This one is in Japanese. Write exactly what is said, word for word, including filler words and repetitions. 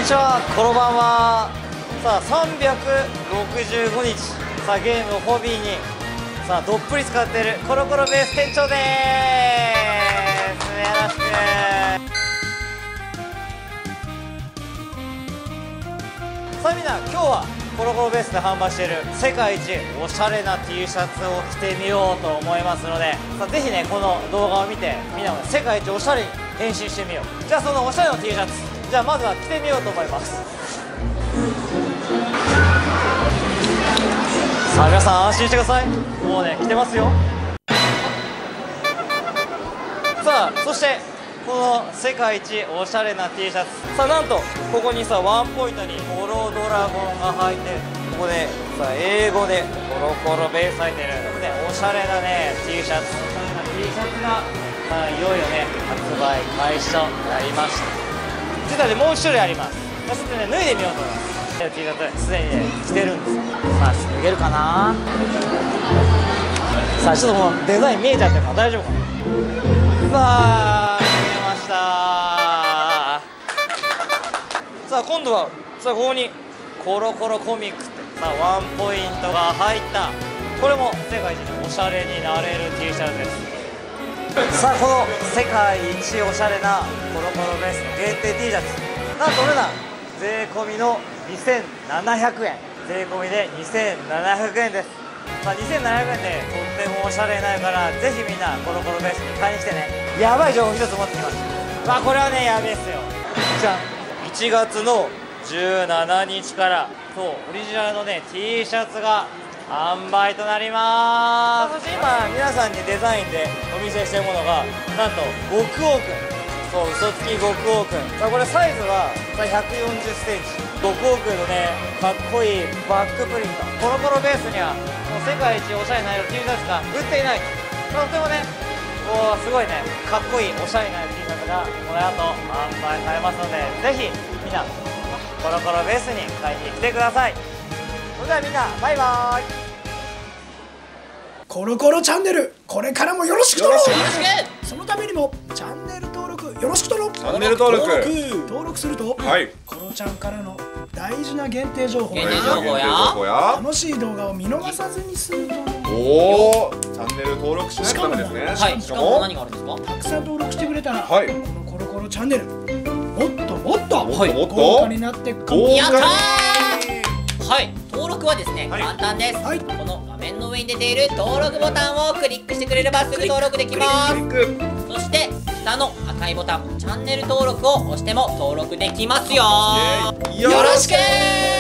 にちは、このばんは。さあさんびゃくろくじゅうごにち、さあゲームをホビーにさあどっぷり使っているコロコロベース店長でーす。よろしく。さあみんな、今日はコロコロベースで販売している世界一おしゃれな T シャツを着てみようと思いますので、さあぜひねこの動画を見てみんなも、ね、世界一おしゃれに変身してみよう。じゃあそのおしゃれな T シャツ、じゃあまずは着てみようと思います。さあ皆さん安心してください。もうね着てますよ。さあそしてこの世界一おしゃれな T シャツ、さあなんとここにさワンポイントにコロドラゴンが入って、ここでさあ英語でコロコロベース入ってる、ね、おしゃれなね T シャツ、おしゃれな T シャツがさあいよいよね発売開始となりました。実はねもう一種類あります。ちょっとね脱いでみようと思います。T シャツすでにね着てるんですよ。さあ脱げるかな。さあちょっともうデザイン見えちゃってるから大丈夫かな。さあ脱げました。さあ今度はさあここにコロコロコミックってさあワンポイントが入った、これも世界一おしゃれになれる T シャツです。さあこの世界一おしゃれなコロコロベースの限定 T シャツ、なんとお値段税込みのにせんななひゃくえん、税込みでにせんななひゃくえんです。まあ、にせんななひゃくえんでとってもおしゃれになるから、ぜひみんなコロコロベースに買いに来てね。やばい情報一つ持ってきました。まあこれはねやべえっすよ。じゃん、いちがつのじゅうしちにちからそうオリジナルのね T シャツが販売となります。そして今皆さんにデザインでお見せしてるものがなんと極王くん、そう嘘つき極王くん、さあこれサイズはひゃくよんじゅっセンチ、極王くんのねかっこいいバックプリント、コロコロベースにはもう世界一おしゃれな T シャツが売っていない。とってもねこうすごいねかっこいいおしゃれな T シャツがこの後販売されますので、ぜひみんなコロコロベースに買いに来てください。それではみんなバイバーイ。 コロコロチャンネル、これからもよろしくとろ。そのためにもチャンネル登録よろしくとろ。 チャンネル登録登録すると、 はい、 コロちゃんからの大事な限定情報限定情報や楽しい動画を見逃さずに済むと。 おお、チャンネル登録しないとダメですね。 はい、しかも何があるんですか。 たくさん登録してくれたら、 はい、 このコロコロチャンネルもっともっともっともっと豪華になっていくかも。 やったー。はい、登録はですね、 はい、 簡単です、 はい、 この画面の上に出ている登録ボタンをクリックしてくれればすぐ登録できます。そして下の赤いボタンチャンネル登録を押しても登録できますよ。 よろしくー。